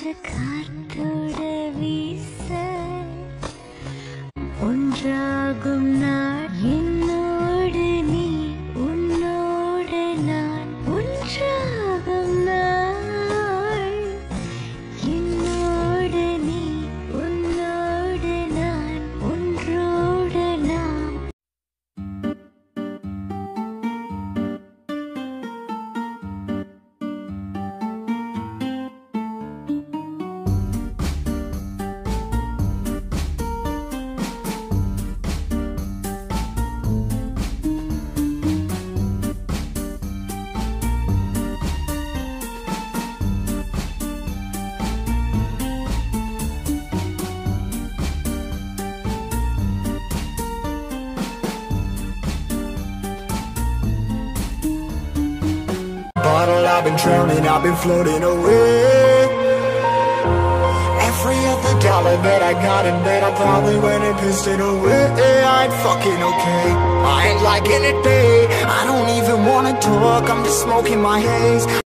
காத்தோட வீச ஒன்றாகும் நாள் என்னோடு நீ உன்னோடு நான் ஒன்றாகும் நாள் என்னோடு நீ உன்னோடு நான் ஒன்றோடு நாம். Bottle, I've been drowning, I've been floating away. Every other dollar that I got in bed, I probably went and pissed it away. I ain't fucking okay, I ain't liking it, babe. I don't even wanna talk, I'm just smoking my haze.